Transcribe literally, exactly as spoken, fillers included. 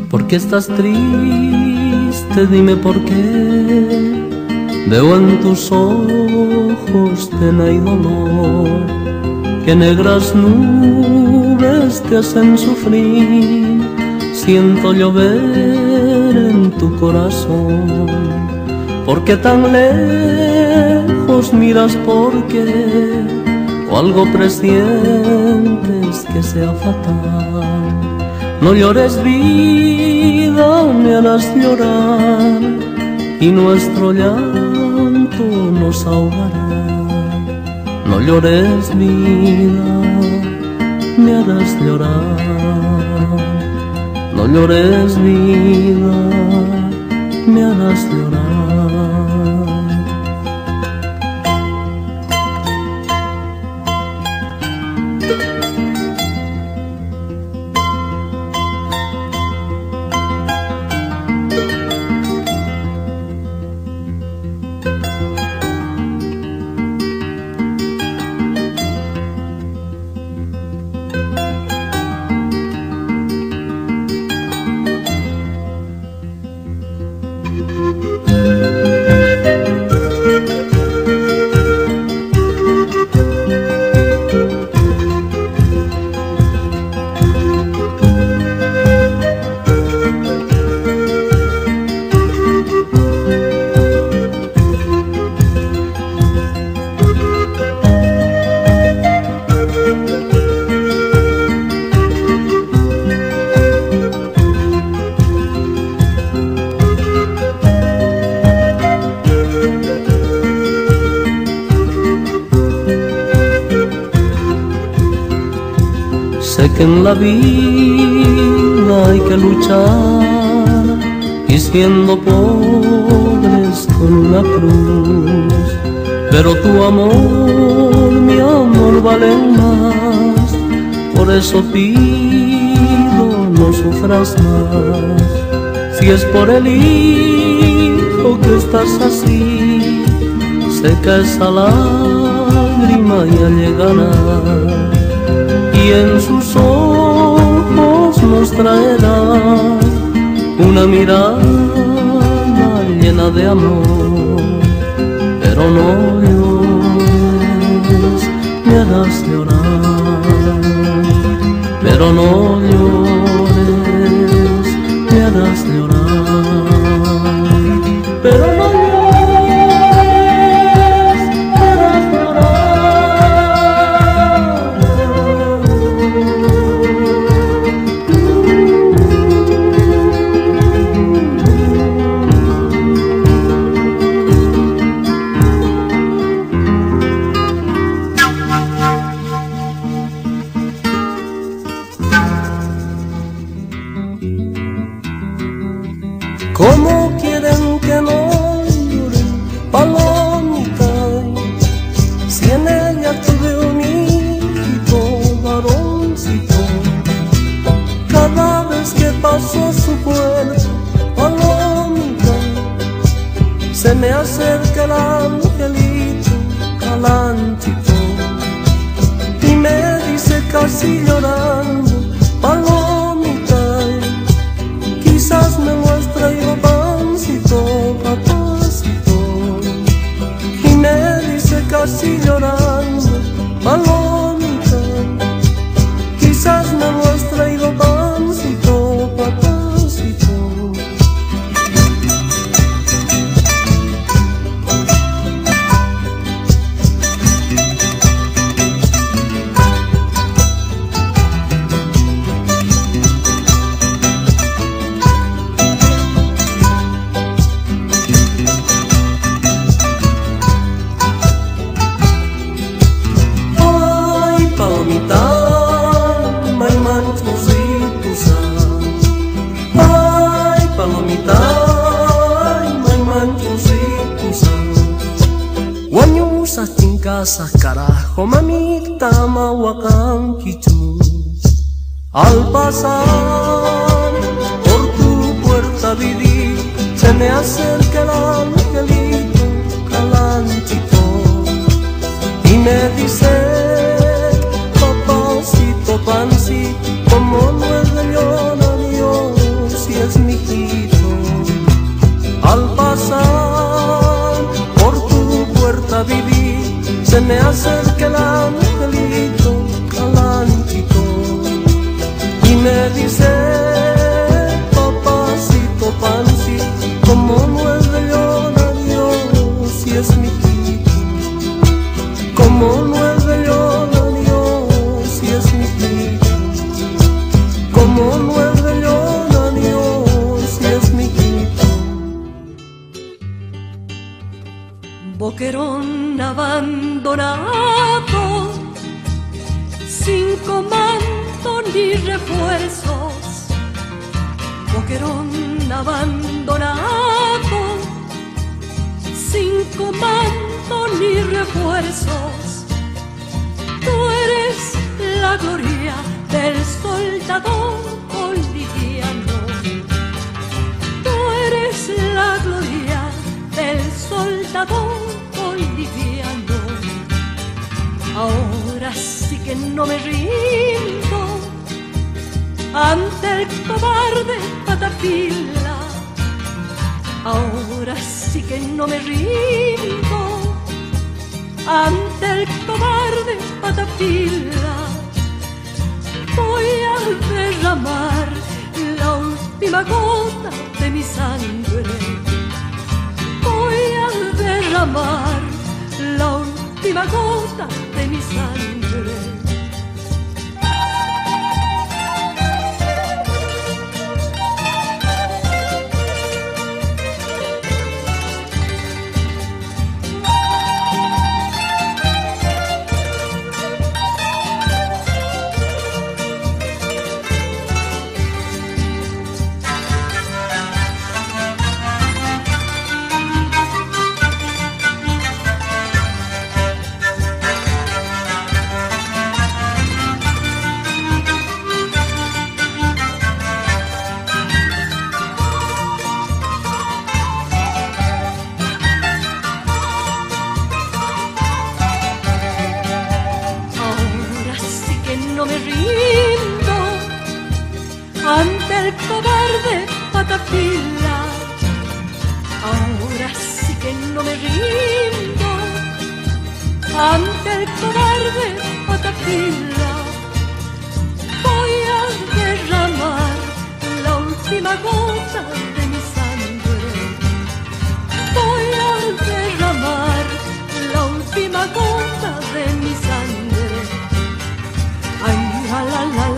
¿Por qué estás triste? Dime por qué. Veo en tus ojos pena y dolor, que negras nubes te hacen sufrir. Siento llover en tu corazón. ¿Por qué tan lejos miras? ¿Por qué? ¿O algo presientes que sea fatal? No llores, vida, me harás llorar, y nuestro llanto nos ahogará. No llores, vida, me harás llorar. No llores, vida, me harás llorar. Sé que en la vida hay que luchar, y siendo pobres con una cruz, pero tu amor, mi amor, vale más. Por eso pido, no sufras más. Si es por el hijo que estás así, seca esa lágrima ya llegará, y en sus ojos nos traerá una mirada llena de amor. Pero no llores, me harás llorar. Pero no llores, me harás llorar. Pero no ¿cómo quieren que no llore, palomita? Si en ella tuve un hijito varoncito. Cada vez que paso su puerta, palomita, se me acerca el angelito calantito y me dice casi llorando, palomita, quizás me lo has traído pancito, papacito. Y me dice casi llorando, palomita, quizás me lo has traído pancito, papacito. Palomita, may manchusipusan. Ay, palomita, may manchusipusan. Wanyo sa tingka sa carajo, mamita, mawakang kichus. Al pasar por tu puerta viví, se me acerca el angelito calantito y me dice, pancito, como no es de llorar Dios, si es comando ni refuerzos, boquerón abandonado, sin comando ni refuerzos. Tú eres la gloria del soldado boliviano. Tú eres la gloria del soldado boliviano. Ahora sí que no me rindo ante el cobarde Patapila. Ahora sí que no me rindo ante el cobarde Patapila. Voy a derramar la última gota de mi sangre. Voy a derramar la última gota de mi sangre. Ante el cobarde Patapila, ahora sí que no me rindo. Ante el cobarde Patapila, voy a derramar la última gota de mi sangre. Voy a derramar la última gota de mi sangre. Ay, la la la.